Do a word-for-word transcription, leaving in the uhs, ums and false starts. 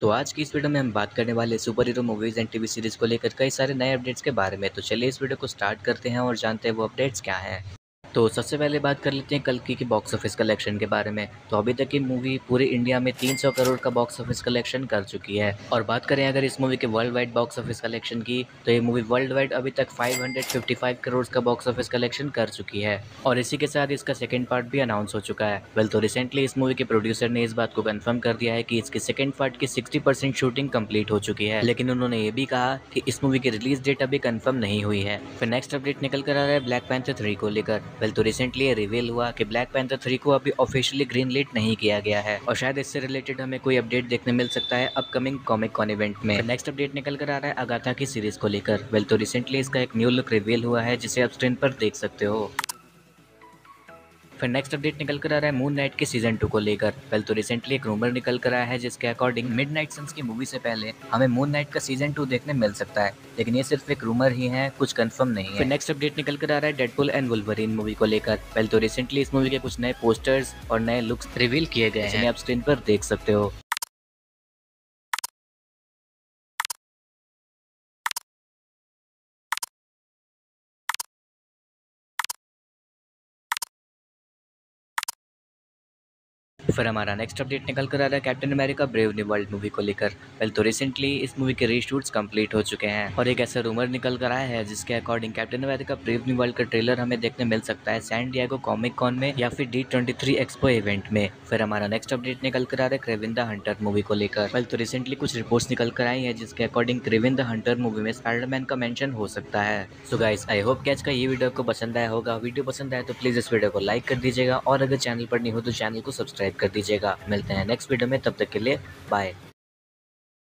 तो आज की इस वीडियो में हम बात करने वाले super hero movies and TV series को लेकर कई सारे नए अपडेट्स के बारे में। तो चलिए इस वीडियो को स्टार्ट करते हैं और जानते हैं वो अपडेट्स क्या हैं। तो सबसे पहले बात कर लेते हैं कल्कि की बॉक्स ऑफिस कलेक्शन के बारे में। तो अभी तक की मूवी पूरे इंडिया में तीन सौ करोड़ का बॉक्स ऑफिस कलेक्शन कर चुकी है। और बात करें अगर इस मूवी के world wide box office collection की, तो ये मूवी वर्ल्ड वाइड अभी तक पाँच सौ पचपन करोड़ का बॉक्स ऑफिस कलेक्शन कर चुकी है। और इसी के साथ इसका सेकंड पार्ट भी अनाउंस हो चुका है। वेल तो रिसेंटली इस मूवी के प्रोड्यूसर ने इस बात को कंफर्म कर दिया है कि इसके सेकंड पार्ट की साठ परसेंट शूटिंग कंप्लीट हो चुकी है। लेकिन उन्होंने ये भी कहा कि इस मूवी की रिलीज डेट अभी कंफर्म नहीं हुई है। फिर नेक्स्ट अपडेट निकल कर आ रहा है ब्लैक पैंथर थ्री को लेकर। वेल तो रिसेंटली रिवील हुआ कि ब्लैक पैंथर थ्री को अभी ऑफिशियली ग्रीन लाइट नहीं किया गया है और शायद इससे रिलेटेड हमें कोई अपडेट देखने मिल सकता है अपकमिंग कॉमिक कॉन इवेंट में। नेक्स्ट अपडेट निकल कर आ रहा है अगाथा की सीरीज को लेकर। वेल तो रिसेंटली इसका एक न्यू लुक रिवील हुआ है जिसे आप स्क्रीन पर देख सकते हो। फिर नेक्स्ट अपडेट निकल कर आ रहा है मून नाइट के सीजन टू को लेकर। वेल तो रिसेंटली एक रूमर निकल कर आया है जिसके अकॉर्डिंग मिडनाइट सन्स की मूवी से पहले हमें मून नाइट का सीजन टू देखने मिल सकता है, लेकिन ये सिर्फ एक रूमर ही है, कुछ कंफर्म नहीं है। फिर नेक्स्ट अपडेट निकल कर आ रहा है डेडपूल एंड वुल्वरीन मूवी को लेकर। वेल तो रिसेंटली इस मूवी के कुछ नए पोस्टर्स और नए लुक्स रिवील किए गए हैं जिन्हें आप स्क्रीन पर देख सकते हो। फिर हमारा नेक्स्ट अपडेट निकल कर आ रहा है Captain America Brave New World movie को लेकर। वेल तो रिसेंटली इस मूवी के रीशूट्स कंप्लीट हो चुके हैं और एक ऐसा रूमर निकल कर आया है जिसके according Captain America Brave New World का ट्रेलर हमें देखने मिल सकता है सैन डिएगो कॉमिक कॉन में या फिर D twenty three expo event में। फिर हमारा नेक्स्ट अपडेट निकल कर आ रहा है क्रेविन द हंटर मूवी को लेकर। वेल तो रिसेंटली कुछ रिपोर्ट्स निकल कर आई है जिसके according Kraven the Hunter movie में स्पाइडरमैन का मेंशन हो सकता है। सो गाइस, आई होप कि आज का ये वीडियो आपको पसंद आया होगा। वीडियो पसंद आया तो प्लीज इस वीडियो को लाइक कर दीजिएगा और अगर चैनल पर नहीं हो तो चैनल को सब्सक्राइब कर दीजिएगा। मिलते हैं नेक्स्ट वीडियो में, तब तक के लिए बाय।